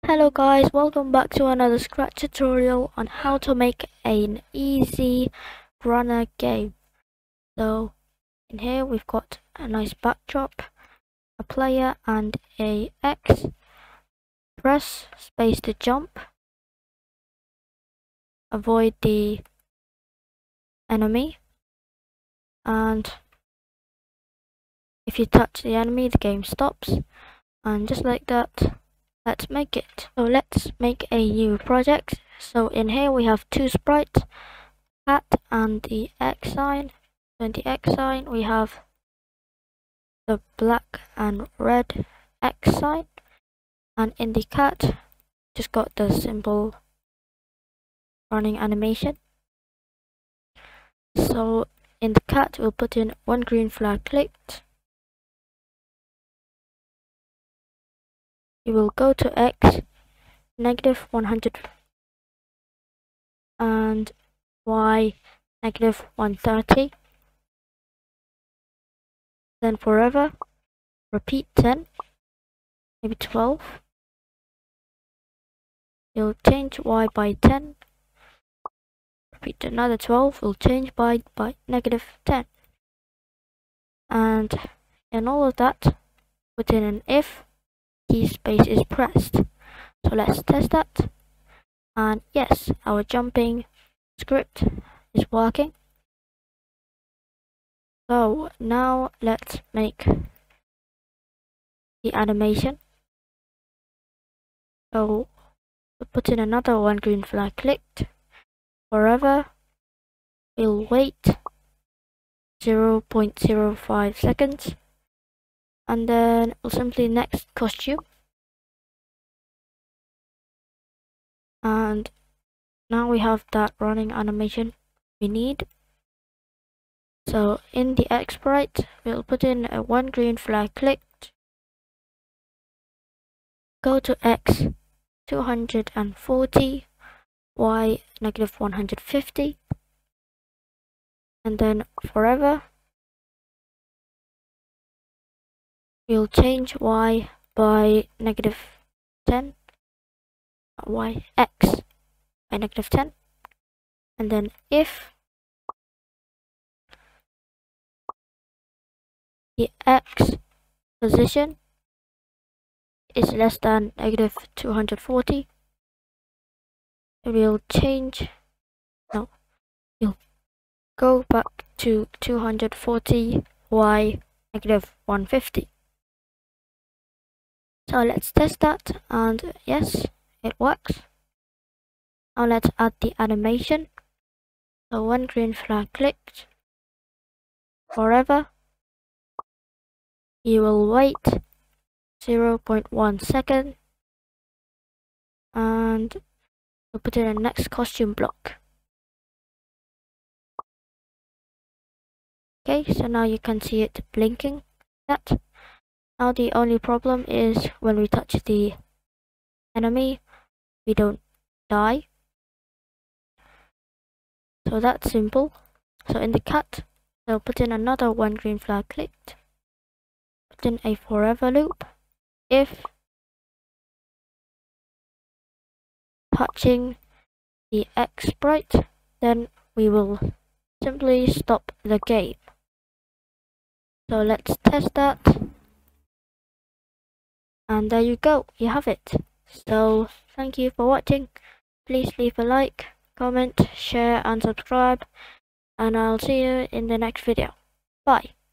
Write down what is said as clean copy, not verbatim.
Hello guys, welcome back to another Scratch tutorial on how to make an easy runner game. So in here we've got a nice backdrop, a player and a X. Press space to jump, avoid the enemy, and if you touch the enemy the game stops, and just like that. Let's make it. So let's make a new project. So in here we have two sprites, cat and the X sign. So in the X sign we have the black and red X sign, and in the cat just got the simple running animation. So in the cat we'll put in one green flag clicked. You will go to X -100 and Y -130. Then forever, repeat 10, maybe 12. You'll change Y by 10. Repeat another 12, we'll change by -10. And in all of that, put in an if key space is pressed. So let's test that. And yes, our jumping script is working. So now let's make the animation. So we'll put in another one green flag clicked. Forever, we'll wait 0.05 seconds, and then we'll simply next costume. And now we have that running animation we need. So in the X sprite, we'll put in a one green flag clicked. Go to X 240, Y -150, and then forever, we'll change Y by -10, Y X by -10, and then if the X position is less than -240, we'll go back to 240, Y -150. So let's test that, and yes, it works. Now let's add the animation. So one green flag clicked. Forever, you will wait 0.1 second, and we'll put in a next costume block. Okay, so now you can see it blinking. That. Now the only problem is when we touch the enemy, we don't die. So that's simple. So in the cat, I'll put in another one green flag clicked. Put in a forever loop. If touching the X sprite, then we will simply stop the game. So let's test that. And there you go, you have it. So thank you for watching. Please leave a like, comment, share and subscribe, and I'll see you in the next video. Bye.